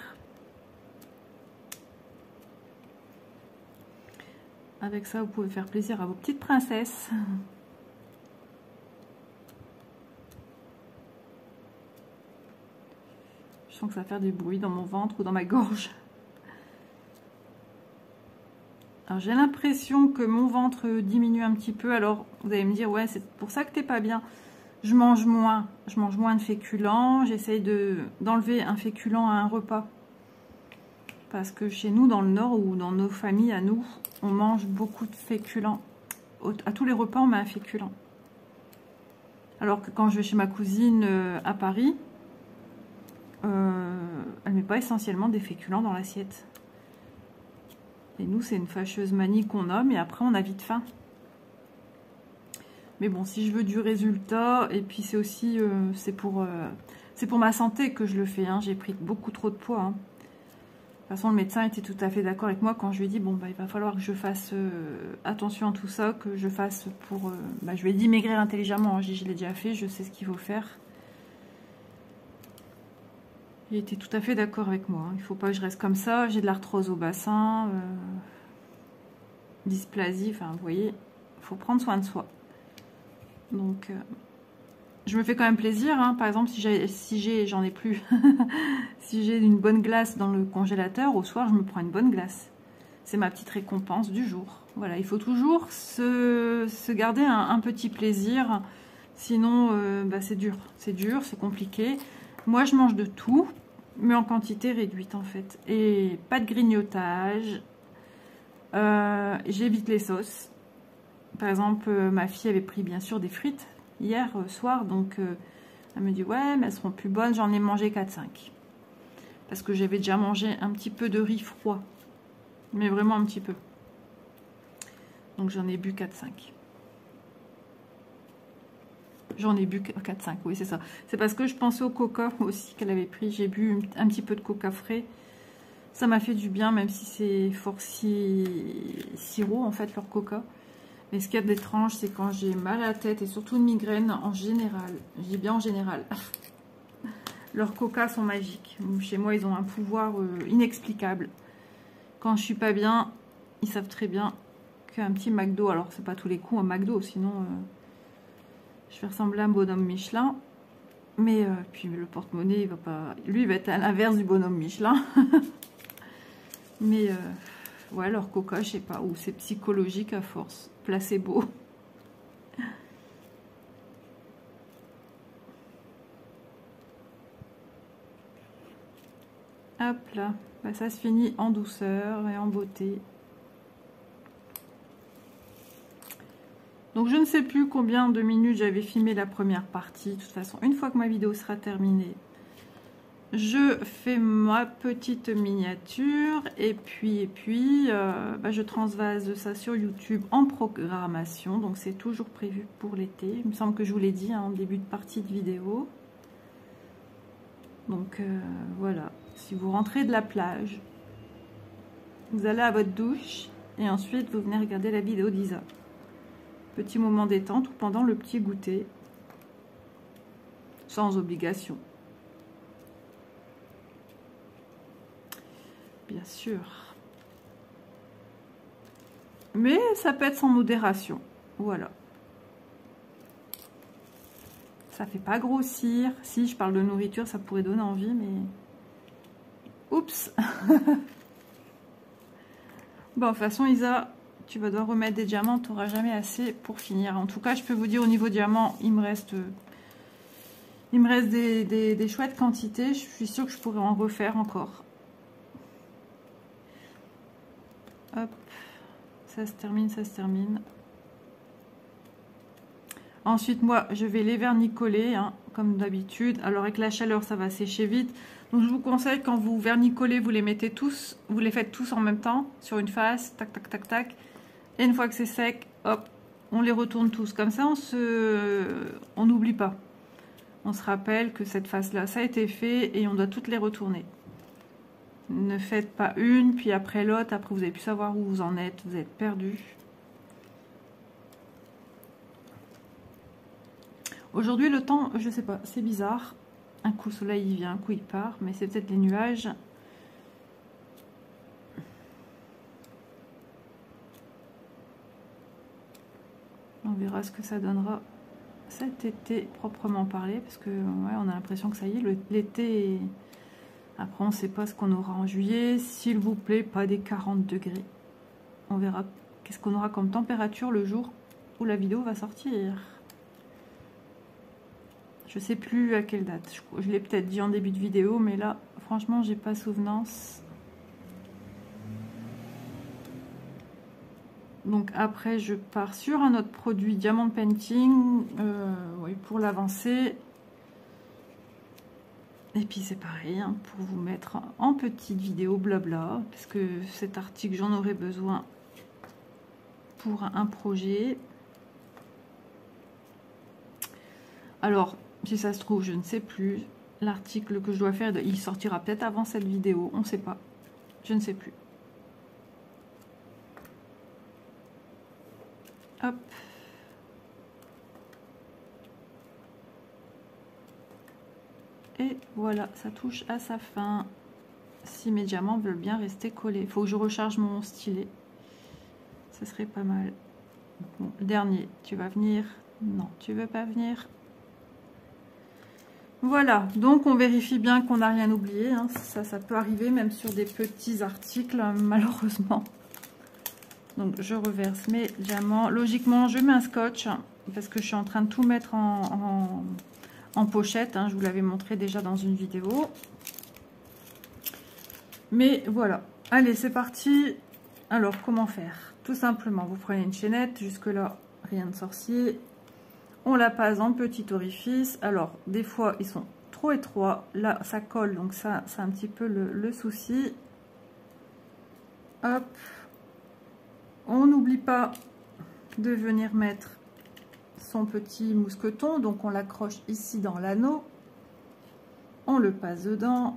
Avec ça, vous pouvez faire plaisir à vos petites princesses. Je sens que ça va faire des bruits dans mon ventre ou dans ma gorge. Alors j'ai l'impression que mon ventre diminue un petit peu. Alors vous allez me dire, ouais, c'est pour ça que t'es pas bien. Je mange moins. Je mange moins de féculents. J'essaye de d'enlever un féculent à un repas. Parce que chez nous, dans le Nord, ou dans nos familles à nous, on mange beaucoup de féculents. À tous les repas, on met un féculent. Alors que quand je vais chez ma cousine euh, à Paris, euh, elle ne met pas essentiellement des féculents dans l'assiette. Et nous, c'est une fâcheuse manie qu'on a, mais après, on a vite faim. Mais bon, si je veux du résultat, et puis c'est aussi, euh, c'est pour, euh, c'est pour ma santé que je le fais. Hein. J'ai pris beaucoup trop de poids. Hein. De toute façon, le médecin était tout à fait d'accord avec moi quand je lui ai dit, bon, bah, il va falloir que je fasse euh, attention à tout ça, que je fasse pour... Euh, bah, je lui ai dit maigrir intelligemment, hein. Je, je l'ai déjà fait, je sais ce qu'il faut faire. Il était tout à fait d'accord avec moi. Hein. Il ne faut pas que je reste comme ça. J'ai de l'arthrose au bassin, euh, dysplasie, enfin, vous voyez, il faut prendre soin de soi. Donc, euh, je me fais quand même plaisir. Hein. Par exemple, si j'ai, si j'ai, j'en ai plus, si j'ai une bonne glace dans le congélateur, au soir, je me prends une bonne glace. C'est ma petite récompense du jour. Voilà, il faut toujours se, se garder un, un petit plaisir. Sinon, euh, bah, c'est dur. C'est dur, c'est compliqué. Moi, je mange de tout, mais en quantité réduite, en fait. Et pas de grignotage. Euh, J'évite les sauces. Par exemple, euh, ma fille avait pris bien sûr des frites hier euh, soir, donc euh, elle me dit ouais, mais elles seront plus bonnes. J'en ai mangé quatre cinq parce que j'avais déjà mangé un petit peu de riz froid, mais vraiment un petit peu. Donc j'en ai bu quatre cinq. J'en ai bu quatre cinq, oui, c'est ça. C'est parce que je pensais au coca aussi qu'elle avait pris. J'ai bu un petit peu de coca frais. Ça m'a fait du bien, même si c'est fort si sirop en fait leur coca. Mais ce qu'il y a d'étrange, c'est quand j'ai mal à la tête et surtout une migraine en général. Je dis bien en général. Leurs coca sont magiques. Chez moi, ils ont un pouvoir euh, inexplicable. Quand je suis pas bien, ils savent très bien qu'un petit McDo, alors c'est pas tous les coups un McDo, sinon euh, je vais ressembler à un bonhomme Michelin. Mais euh, puis le porte-monnaie, il va pas. Lui, il va être à l'inverse du bonhomme Michelin. Mais euh, ouais, leur coca, je sais pas, ou c'est psychologique à force. Placebo. Hop là, bah, ça se finit en douceur et en beauté. Donc je ne sais plus combien de minutes j'avais filmé la première partie. De toute façon, une fois que ma vidéo sera terminée, je fais ma petite miniature et puis, et puis euh, bah, je transvase ça sur YouTube en programmation. Donc c'est toujours prévu pour l'été. Il me semble que je vous l'ai dit hein, en début de partie de vidéo. Donc euh, voilà, si vous rentrez de la plage, vous allez à votre douche et ensuite vous venez regarder la vidéo d'Isa. Petit moment détente ou pendant le petit goûter, sans obligation. Bien sûr. Mais ça peut être sans modération. Voilà. Ça fait pas grossir. Si je parle de nourriture, ça pourrait donner envie, mais... Oups. Bon, de toute façon, Isa, tu vas devoir remettre des diamants. Tu n'auras jamais assez pour finir. En tout cas, je peux vous dire, au niveau diamant, il me reste... Il me reste des, des, des chouettes quantités. Je suis sûre que je pourrais en refaire encore. Hop, ça se termine, ça se termine. Ensuite, moi, je vais les vernicoller, hein, comme d'habitude. Alors, avec la chaleur, ça va sécher vite. Donc, je vous conseille, quand vous vernicolez, vous les mettez tous, vous les faites tous en même temps, sur une face, tac, tac, tac, tac. Et une fois que c'est sec, hop, on les retourne tous. Comme ça, on se, on n'oublie pas. On se rappelle que cette face-là, ça a été fait et on doit toutes les retourner. Ne faites pas une, puis après l'autre. Après, vous n'allez plus savoir où vous en êtes. Vous êtes perdu. Aujourd'hui, le temps, je sais pas, c'est bizarre. Un coup, le soleil, il vient, un coup, il part. Mais c'est peut-être les nuages. On verra ce que ça donnera cet été, proprement parlé. Parce que, ouais, on a l'impression que ça y est, l'été... Après, on ne sait pas ce qu'on aura en juillet. S'il vous plaît, pas des quarante degrés. On verra qu'est-ce qu'on aura comme température le jour où la vidéo va sortir. Je sais plus à quelle date. Je, je l'ai peut-être dit en début de vidéo, mais là, franchement, j'ai pas souvenance. Donc après, je pars sur un autre produit Diamond Painting, euh, oui, pour l'avancer. Et puis c'est pareil, hein, pour vous mettre en petite vidéo blabla, parce que cet article, j'en aurai besoin pour un projet. Alors, si ça se trouve, je ne sais plus. L'article que je dois faire, il sortira peut-être avant cette vidéo, on ne sait pas. Je ne sais plus. Hop. Et voilà, ça touche à sa fin. Si mes diamants veulent bien rester collés. Il faut que je recharge mon stylet. Ce serait pas mal. Bon, dernier, tu vas venir? Non, tu veux pas venir? Voilà, donc on vérifie bien qu'on n'a rien oublié. Hein. Ça, ça peut arriver même sur des petits articles, malheureusement. Donc je reverse mes diamants. Logiquement, je mets un scotch parce que je suis en train de tout mettre en... en en pochette, hein, je vous l'avais montré déjà dans une vidéo. Mais voilà, allez, c'est parti. Alors, comment faire? Tout simplement, vous prenez une chaînette, jusque là, rien de sorcier. On la passe en petit orifice. Alors, des fois, ils sont trop étroits. Là, ça colle, donc ça, c'est un petit peu le, le souci. Hop. On n'oublie pas de venir mettre son petit mousqueton, donc on l'accroche ici dans l'anneau, on le passe dedans,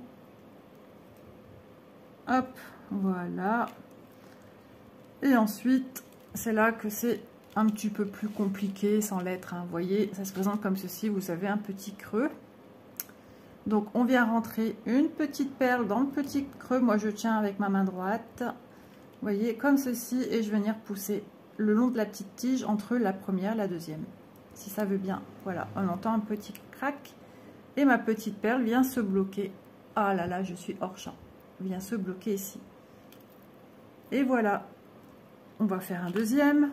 hop, voilà, et ensuite c'est là que c'est un petit peu plus compliqué sans l'être, hein. Vous voyez, ça se présente comme ceci, vous avez un petit creux, donc on vient rentrer une petite perle dans le petit creux, moi je tiens avec ma main droite, vous voyez, comme ceci, et je vais venir pousser le long de la petite tige entre la première et la deuxième. Si ça veut bien, voilà, on entend un petit crack et ma petite perle vient se bloquer. Ah là là, je suis hors champ. Vient se bloquer ici. Et voilà, on va faire un deuxième.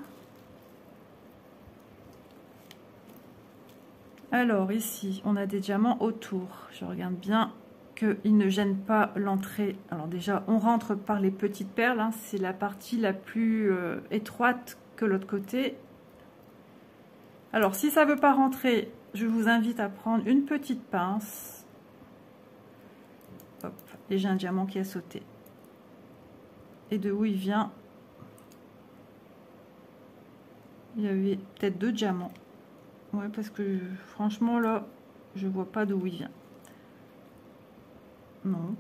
Alors ici, on a des diamants autour. Je regarde bien qu'ils ne gênent pas l'entrée. Alors déjà, on rentre par les petites perles. Hein, c'est la partie la plus euh, étroite que l'autre côté. Alors, si ça ne veut pas rentrer, je vous invite à prendre une petite pince. Hop, et j'ai un diamant qui a sauté. Et de où il vient? Il y avait peut-être deux diamants. Ouais, parce que franchement, là, je vois pas d'où il vient. Non.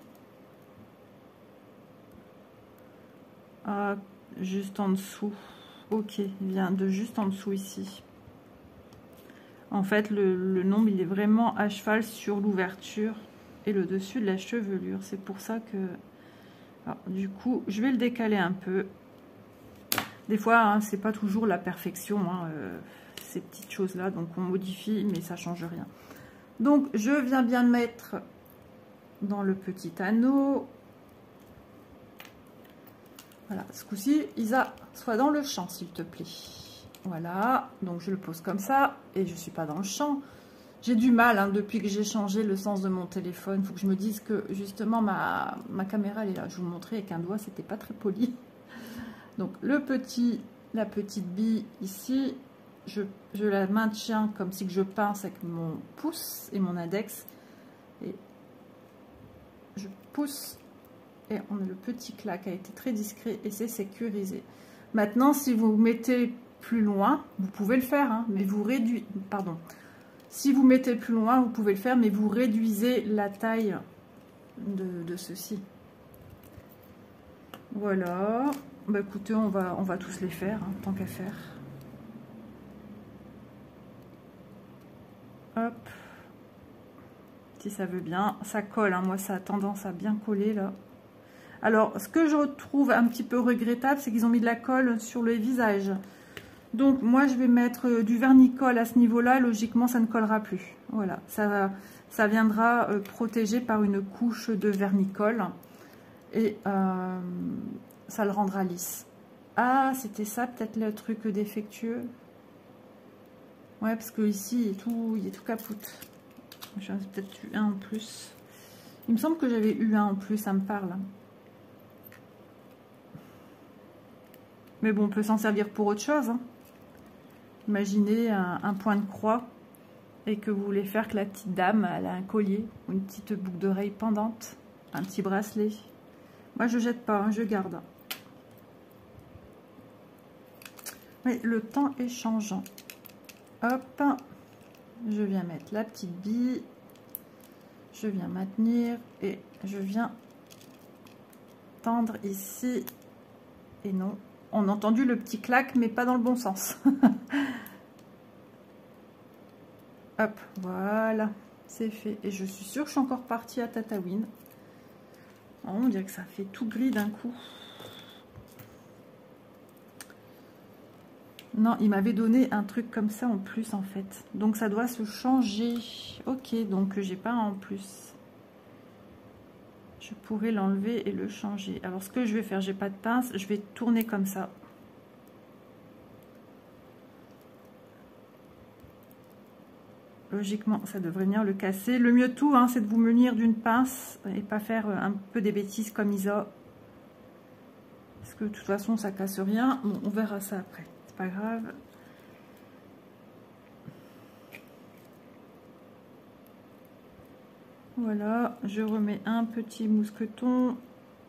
Ah, juste en dessous. Ok, il vient de juste en dessous ici. En fait, le, le nombre, il est vraiment à cheval sur l'ouverture et le dessus de la chevelure. C'est pour ça que... Alors, du coup, je vais le décaler un peu. Des fois, hein, c'est pas toujours la perfection, hein, euh, ces petites choses-là. Donc, on modifie, mais ça change rien. Donc, je viens bien le mettre dans le petit anneau. Voilà, ce coup-ci, Isa, sois dans le champ, s'il te plaît. Voilà, donc je le pose comme ça, et je ne suis pas dans le champ. J'ai du mal, hein, depuis que j'ai changé le sens de mon téléphone. Il faut que je me dise que, justement, ma, ma caméra, elle est là. Je vous montrais avec un doigt, c'était pas très poli. Donc, le petit, la petite bille ici. je, je la maintiens comme si que je pince avec mon pouce et mon index. Et je pousse et on a le petit claque a été très discret et c'est sécurisé. Maintenant, si vous mettez plus loin, vous pouvez le faire, hein, mais vous réduisez, pardon, si vous mettez plus loin, vous pouvez le faire, mais vous réduisez la taille de, de ceci. Voilà. Bah écoutez, on va, on va tous les faire, hein, tant qu'à faire. Hop. Si ça veut bien, ça colle, hein, moi ça a tendance à bien coller là. Alors, ce que je trouve un petit peu regrettable, c'est qu'ils ont mis de la colle sur le visage. Donc, moi, je vais mettre du vernicole à ce niveau-là. Logiquement, ça ne collera plus. Voilà, ça, ça viendra euh, protégé par une couche de vernicole. Et euh, ça le rendra lisse. Ah, c'était ça, peut-être le truc défectueux. Ouais, parce que ici, il est tout, il est tout capoute. J'en ai peut-être eu un en plus. Il me semble que j'avais eu un en plus, ça me parle. Mais bon, on peut s'en servir pour autre chose. Hein. Imaginez un, un point de croix et que vous voulez faire que la petite dame, elle a un collier ou une petite boucle d'oreille pendante, un petit bracelet. Moi, je jette pas, hein, je garde. Mais le temps est changeant. Hop, je viens mettre la petite bille. Je viens maintenir et je viens tendre ici. Et non. On a entendu le petit claque, mais pas dans le bon sens. Hop, voilà, c'est fait. Et je suis sûre que je suis encore partie à Tatooine. Oh, on dirait que ça fait tout gris d'un coup. Non, il m'avait donné un truc comme ça en plus, en fait. Donc, ça doit se changer. Ok, donc j'ai pas en plus. Je pourrais l'enlever et le changer. Alors, ce que je vais faire, j'ai pas de pince. Je vais tourner comme ça. Logiquement, ça devrait venir le casser. Le mieux de tout, hein, c'est de vous munir d'une pince et pas faire un peu des bêtises comme Isa. Parce que de toute façon, ça casse rien. Bon, on verra ça après. C'est pas grave. Voilà, je remets un petit mousqueton.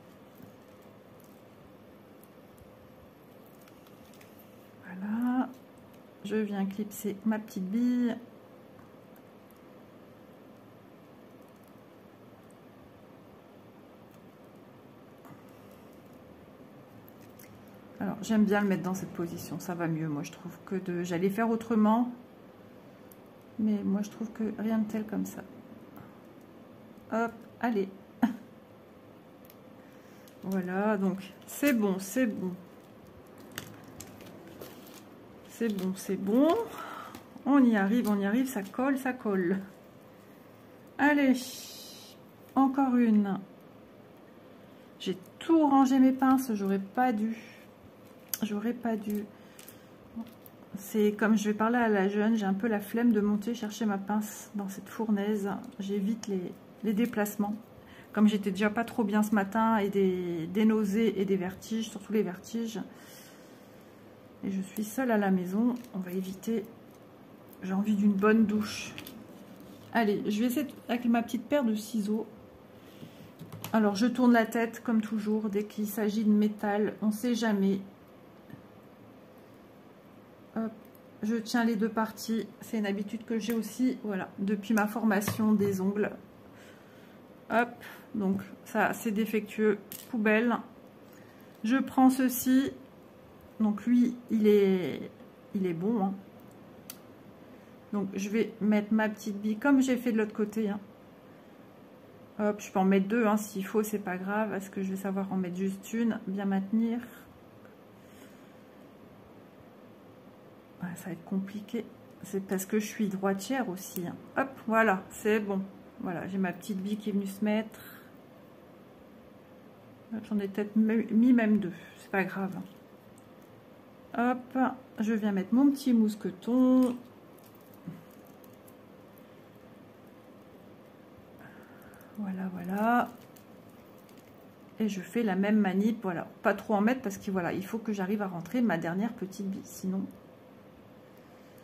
Voilà. Je viens clipser ma petite bille. Alors, j'aime bien le mettre dans cette position. Ça va mieux, moi, je trouve que de... J'allais faire autrement. Mais moi, je trouve que rien de tel comme ça. Hop, allez. Voilà, donc c'est bon, c'est bon. C'est bon, c'est bon. On y arrive, on y arrive, ça colle, ça colle. Allez, encore une. J'ai tout rangé mes pinces, j'aurais pas dû. J'aurais pas dû. C'est comme je vais parler à la jeune, j'ai un peu la flemme de monter chercher ma pince dans cette fournaise. J'évite les... les déplacements, comme j'étais déjà pas trop bien ce matin et des, des nausées et des vertiges, surtout les vertiges, et je suis seule à la maison, on va éviter. J'ai envie d'une bonne douche. Allez, je vais essayer de, avec ma petite paire de ciseaux. Alors je tourne la tête comme toujours dès qu'il s'agit de métal, on sait jamais. Hop, je tiens les deux parties, c'est une habitude que j'ai aussi, voilà, depuis ma formation des ongles. Hop, donc ça c'est défectueux, poubelle. Je prends ceci, donc lui il est il est bon, hein. Donc je vais mettre ma petite bille comme j'ai fait de l'autre côté, hein. Hop, je peux en mettre deux, hein, s'il faut, c'est pas grave. Est-ce que je vais savoir en mettre juste une? Bien maintenir. Ouais, ça va être compliqué, c'est parce que je suis droitière aussi, hein. Hop, voilà, c'est bon. Voilà, j'ai ma petite bille qui est venue se mettre. J'en ai peut-être mis même deux, c'est pas grave. Hop, je viens mettre mon petit mousqueton. Voilà, voilà. Et je fais la même manip, voilà. Pas trop en mettre parce que voilà, il faut que j'arrive à rentrer ma dernière petite bille, sinon...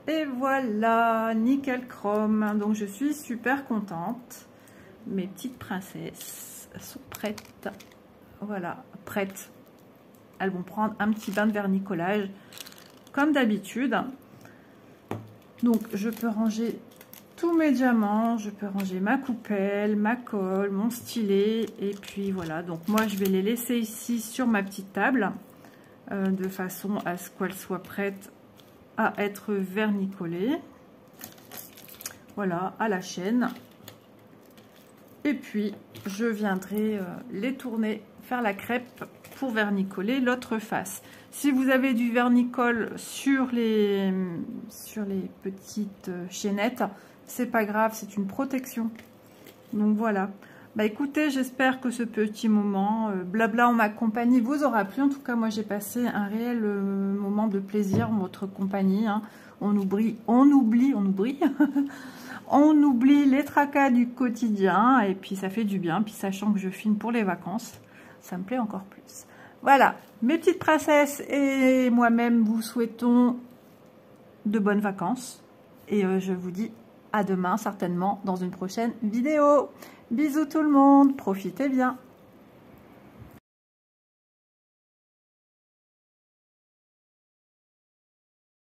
Et voilà, nickel chrome. Donc je suis super contente. Mes petites princesses sont prêtes. Voilà, prêtes. Elles vont prendre un petit bain de vernicolage comme d'habitude. Donc je peux ranger tous mes diamants, je peux ranger ma coupelle, ma colle, mon stylet, et puis voilà. Donc moi je vais les laisser ici sur ma petite table euh, de façon à ce qu'elles soient prêtes à être vernicolées. Voilà, à la chaîne. Et puis je viendrai euh, les tourner, faire la crêpe pour vernicoler l'autre face. Si vous avez du vernicole sur les sur les petites chaînettes, c'est pas grave, c'est une protection. Donc voilà. Bah écoutez, j'espère que ce petit moment euh, blabla en ma compagnie vous aura plu. En tout cas, moi j'ai passé un réel euh, moment de plaisir en votre compagnie. Hein. On oublie, on oublie, on oublie, on oublie les tracas du quotidien et puis ça fait du bien. Puis sachant que je filme pour les vacances, ça me plaît encore plus. Voilà, mes petites princesses et moi-même vous souhaitons de bonnes vacances et euh, je vous dis à demain certainement dans une prochaine vidéo. Bisous tout le monde, profitez bien.